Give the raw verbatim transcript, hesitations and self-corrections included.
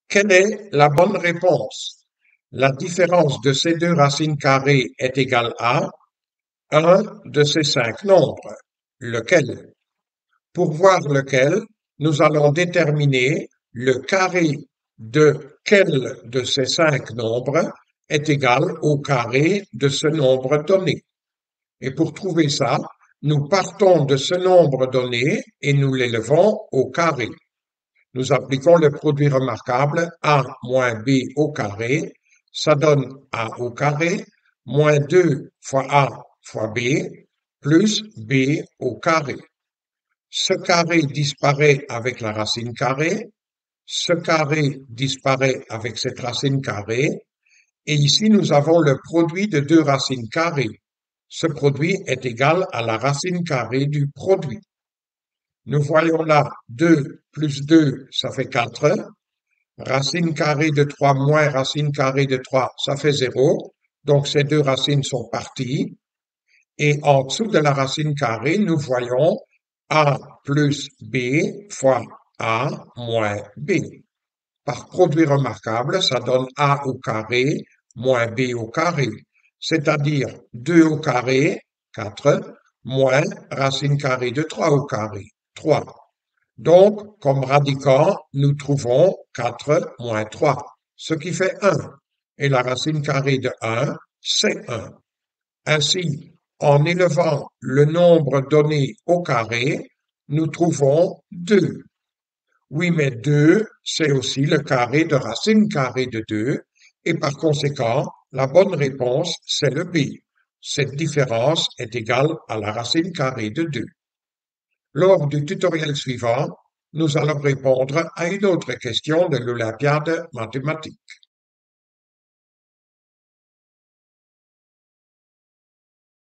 Quelle est la bonne réponse? La différence de ces deux racines carrées est égale à un de ces cinq nombres. Lequel? Pour voir lequel, nous allons déterminer le carré de quel de ces cinq nombres est égal au carré de ce nombre donné. Et pour trouver ça, nous partons de ce nombre donné et nous l'élevons au carré. Nous appliquons le produit remarquable a moins b au carré, ça donne a au carré, moins deux fois a fois b, plus b au carré. Ce carré disparaît avec la racine carrée, ce carré disparaît avec cette racine carrée, et ici nous avons le produit de deux racines carrées. Ce produit est égal à la racine carrée du produit. Nous voyons là deux plus deux, ça fait quatre. Racine carrée de trois moins racine carrée de trois, ça fait zéro. Donc ces deux racines sont parties. Et en dessous de la racine carrée, nous voyons a plus b fois a moins b. Par produit remarquable, ça donne a au carré moins b au carré, c'est-à-dire deux au carré, quatre, moins racine carrée de trois au carré, trois. Donc, comme radicand, nous trouvons quatre moins trois, ce qui fait un. Et la racine carrée de un, c'est un. Ainsi, en élevant le nombre donné au carré, nous trouvons deux. Oui, mais deux, c'est aussi le carré de racine carrée de deux, et par conséquent, la bonne réponse, c'est le B. Cette différence est égale à la racine carrée de deux. Lors du tutoriel suivant, nous allons répondre à une autre question de l'Olympiade mathématique.